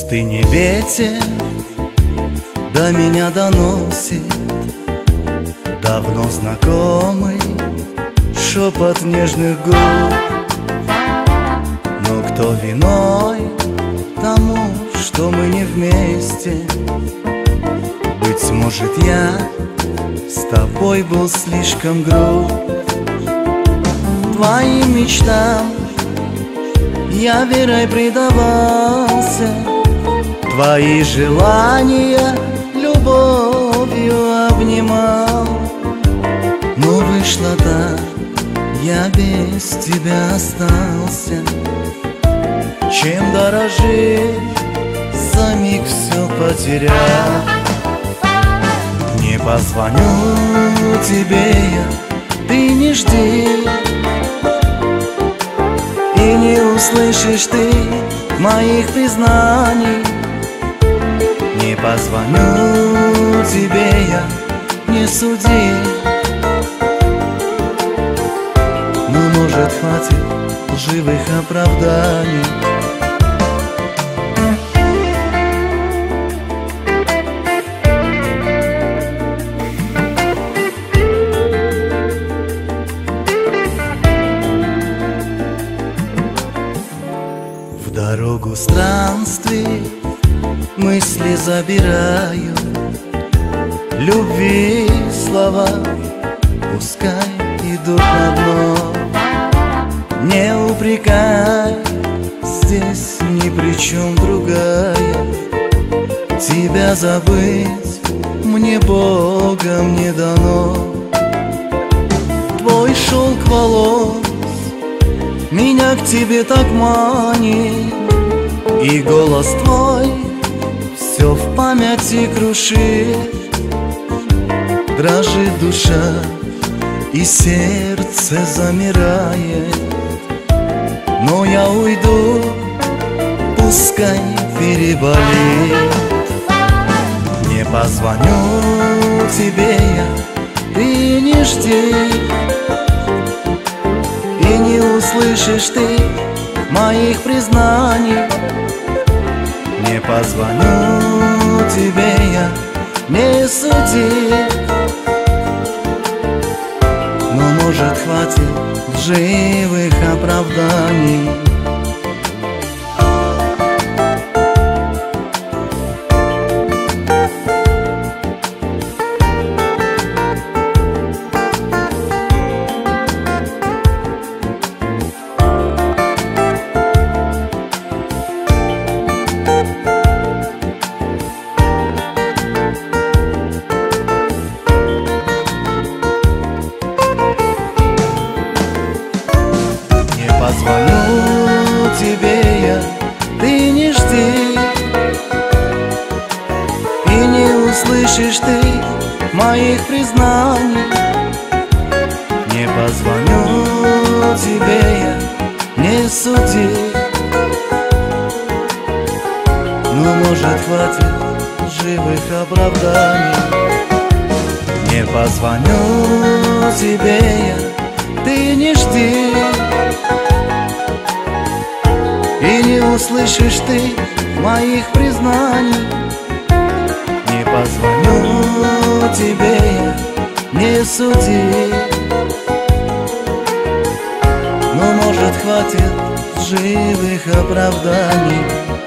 пустыне ветер до меня доносит давно знакомый шепот нежных губ. Но кто виной тому, что мы не вместе? Быть может, я с тобой был слишком груб. Твоим мечтам я верой предавался, твои желания любовью обнимал. Но вышло так, я без тебя остался. Чем дорожить, за миг все потерял. Не позвоню тебе я, ты не жди, и не услышишь ты моих признаний. Не позвоню тебе я, не суди. Но может хватит лживых оправданий. В дорогу странствий мысли забираю, любви слова пускай идут на дно. Не упрекай, здесь ни при чем другая. Тебя забыть мне Богом не дано. Твой шелк волос меня к тебе так манит, и голос твой все в памяти крушит. Дрожит душа и сердце замирает. Но я уйду, пускай переболит. Не позвоню тебе я, ты не жди, и не услышишь ты моих признаний. Не позвоню тебе я, не суди. Но может хватит лживых оправданий. Позвоню тебе я, ты не жди, и не услышишь ты моих признаний. Не позвоню тебе я, не суди. Но может хватит лживых оправданий. Не позвоню тебе я, ты не жди, и не услышишь ты моих признаний. Не позвоню тебе я, не суди. Но может хватит лживых оправданий.